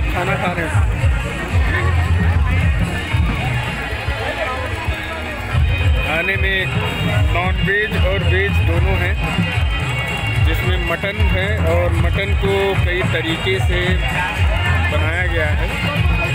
खाना खा रहे हैं। खाने में नॉन वेज और वेज दोनों हैं, जिसमें मटन है और मटन को कई तरीके से बनाया गया है।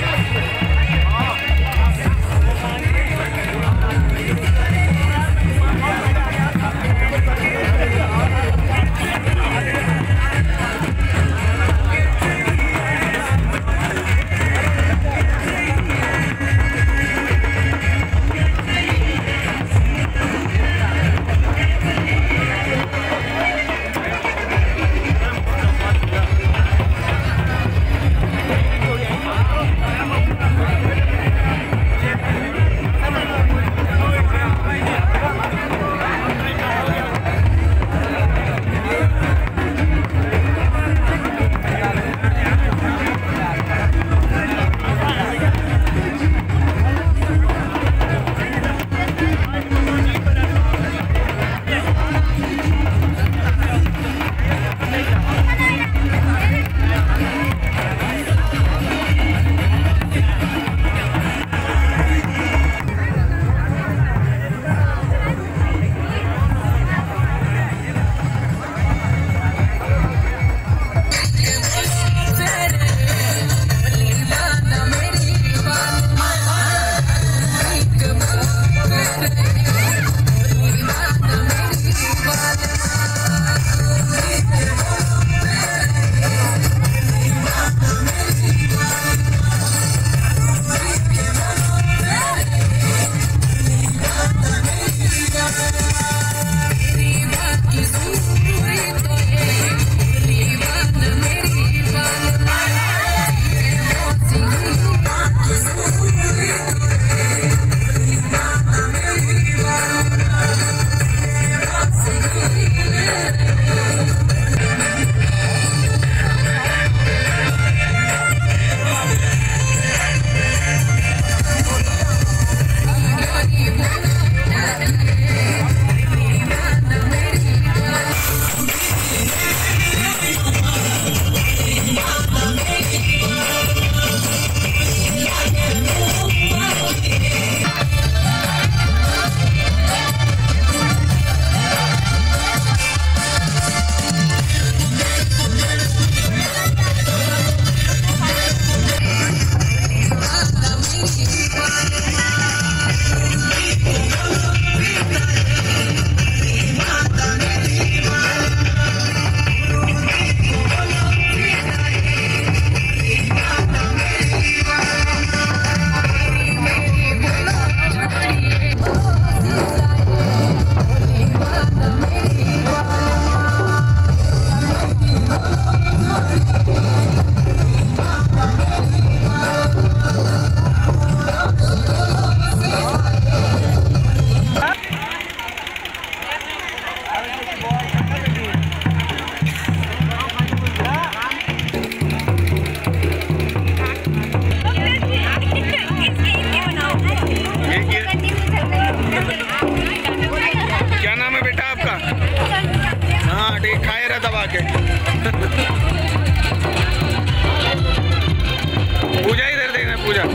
पूजा इधर देखना, पूजा।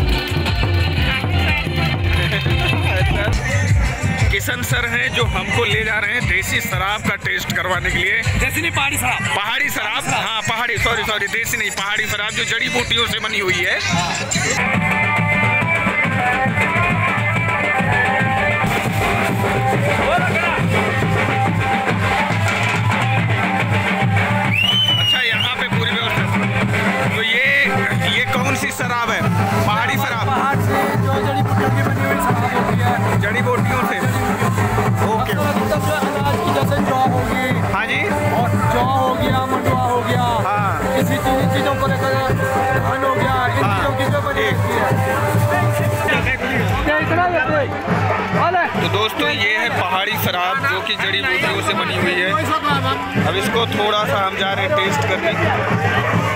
किशन सर हैं जो हमको ले जा रहे हैं देसी शराब का टेस्ट करवाने के लिए। देसी नहीं, पहाड़ी शराब। पहाड़ी शराब, हाँ पहाड़ी, सॉरी देसी नहीं, पहाड़ी शराब जो जड़ी बूटियों से बनी हुई है। अच्छा, यहाँ पे पूरी व्यवस्था। तो ये कौन सी शराब है? पहाड़ी शराब। पहाड़ से जो जड़ी बूटियों की बनी हुई शराब होती है। जड़ी बूटियों से। ओके। अनाज की जैसे जौ होगी, हाँ जी, और जौ हो गया, मंडुआ हो गया, हाँ, इसी चीजों को लेकर धान हो गया, इन चीजों की जो बनी होती है। तो दोस्तों ये है पहाड़ी शराब जो कि जड़ी बूटियों से बनी हुई है। अब इसको थोड़ा सा हम जा रहे हैं टेस्ट करने।